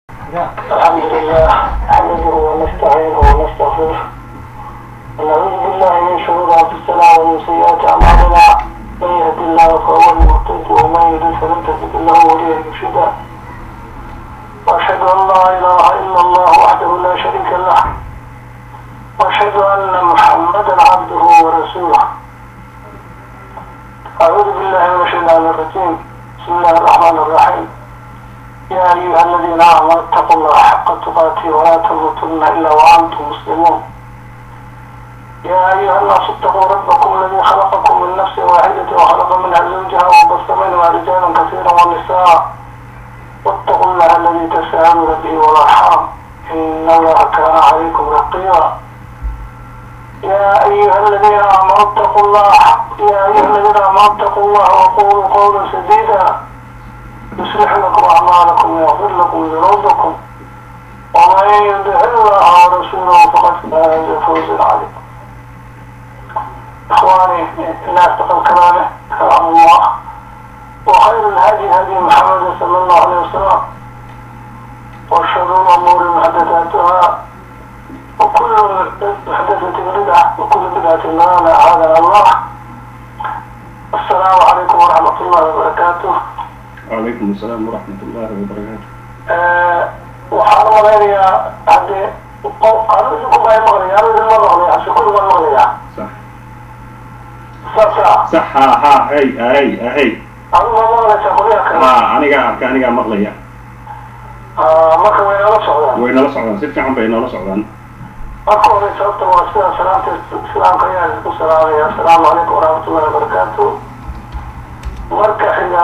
الحمد لله نحمده ونستعينه ونستغفره ونعوذ بالله من شرور انفسنا ومن سيئات اعمالنا من يهد الله فهو المهتد ومن يضلل فلن تجد له وليا مرشدا واشهد ان لا اله الا الله وحده لا شريك له واشهد ان محمدا عبده ورسوله اعوذ بالله من الشيطان الرجيم بسم الله الرحمن الرحيم يا أيها الذين آمنوا اتقوا الله حق تقاته ولا تموتن إلا وأنتم مسلمون يا أيها الناس اتقوا ربكم الذي خلقكم من نفس واحدة وخلق منها زوجها وبث منها رجالا كثيرا ونساء واتقوا الله الذي تساءلون به والأرحام إن الله كان عليكم رقيبا يا أيها الذين آمنوا اتقوا الله وقولوا قولا سديدا يصلح لكم أعمالكم ويغفر لكم ذنوبكم ومن يطع الله ورسوله فقد فاز فوزا عظيما. إخواني الناس تقل كلامه كلام الله وخير الهدي هدي محمد صلى الله عليه وسلم وشر الأمور محدثاتها وكل محدثة بدعة وكل بدعة ضلالة أعاذنا الله. السلام عليكم ورحمة الله وبركاته. وعليكم السلام ورحمة الله وبركاته. waxaan malaynayaa haddee anigu baa maqlaya anigu ma maqlaya hase kulli waan maqlayaa صح ها هي anigu ma maqlaysaa qolyaha kale anigaa maqlaya marka way nala socdaan si fiican bay nala socdaan. marka hore sababta waa sida salaanta islaamka ayaa isku salaamaya assalaamu calaykum waraxmatullahi wabarakaatu. marka xiga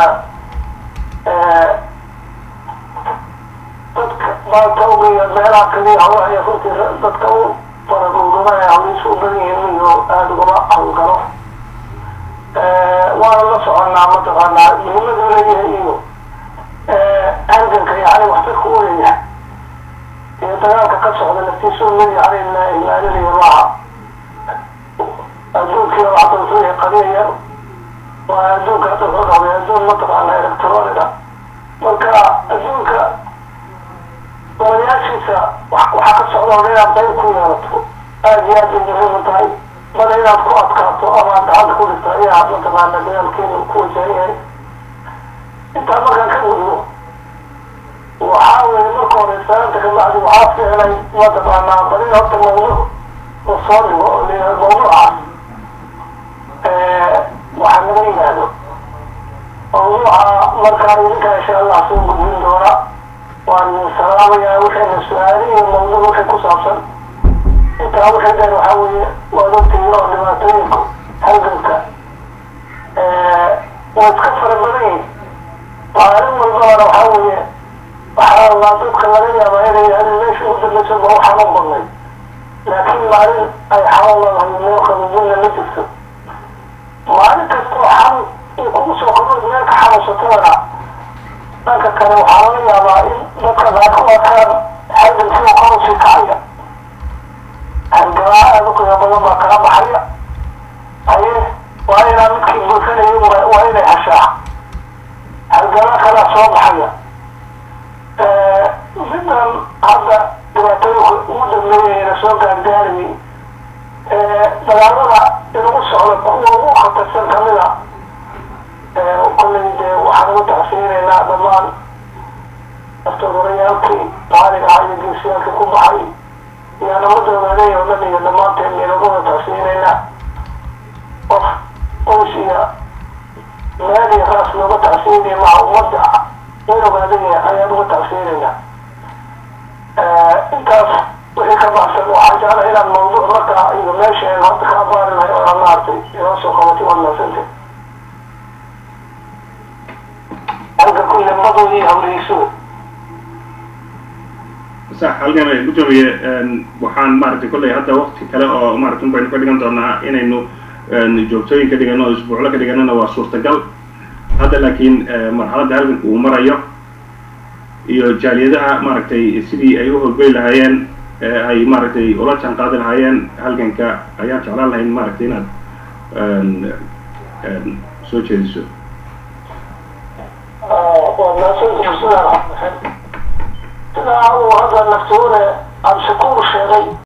dadka maanta ugeeya meelaha kaliya hawlaha iyo runtii dadka u faraguudumaya hawlihiisa u badan yihiin iyo aada ugama hawlgalo waana la soconnaa mataqaanaa muhiimadu leeyahay iyo halganka yani waxtarka u leeyahay iyo dagaalka ka socda naftiisa u leeyahay ilaalinaya maaha adduunkiina waxta wuxuu yahay qadiyaya waa adduunka hadda wuxuu noqday adduun mataqaanaa electroniga marka adduunka dolayaashiisa waxaa ka socda oo inaad qayb ku yeelato aada iyo aad bay muhiim u tahay bada inaad ku adkaato ama gacanta ku dhigto ayaa mataqaana dagaalkeeda ku wajahan yahay. intaa markaan ka gudbo waxaa weeye marka hore salaanta ka bacdi waxaa ficilay mataqaanaa badi horta mawduuc la soo dhigo oo leeyahay mawduucaas waxaa laga yidhaahdo mawduuca markaa idinka insha allah soo gudbin doona waan salaamayaa wixayna su-aali iyo mawduuc wixii ku saabsan intaa wixii dheer waxaa weeye waad ogtihiin oo dhibaatooyinku halganka waa iska fara badan yihin maalin walbana waxaa weeye waxaa dadka laga yaabaa inay yidhahdeen meesha u dambaysa ma u xanuun badnay laakiin maalin ay xanuun ladahay meel qabujinna ma jirto maalin kastoo xanuun iyo kugu soo kordhood meel ka xanuunsatadana dhanka kale waxaa laga yaabaa in dadka qaarkood arkaan halgankii oo kor usii kacaya halganaa aada u qiimo badan baa kala baxaya haye waa inaa midkii buuxinayo waa inay heshaa halganaa kalaa soo baxaya midan hadda dhibaatooyinka ugu dambeeyayna soo gaargaarayay dagaalada inagu socda kuwa ugu khatarsan kamida kolley dee waxaan ugu tacsiinaynaa dhammaan naftadoorayaalkii qaaliga ah iyo geesiyaalkii ku baxay iyo namadooda leeya o dhan iyo dhammaanteen inaguna tacsiinaynaa qof qoys iyo meel iyo raas looga tacsiinaya maha ummadda in ogaadaya ayaan uga tacsiinaynaa. intaas wixii ka baxsan waxaan jeclay inaan mawduuc markaa iyo meesha aynu hadda ka abaari lahay oo aan maartay inoo soo qabatay waad mahadsantay halka ku limbadoodii hawliyeyso sax halkan ay gudoomiye waxaan maaragtay kolley hadda waqti kale oo maaragtay baynu ka dhigan doonaa inaynu joogtooyin ka dhigano oo isbuuclo ka dhiganana waa suurtagal hadda laakiin marxaladda halganka uu marayo iyo jaaliyadaha maaragtay sidii ay u hogey lahaayeen ay maaragtay ula jaan qaadi lahaayeen halganka ayaan jeclaan lahayn maaragtay inaad soo jeediso. waa mahadsantahay. سنا هذا الدكتور عبد الشكور الشيخي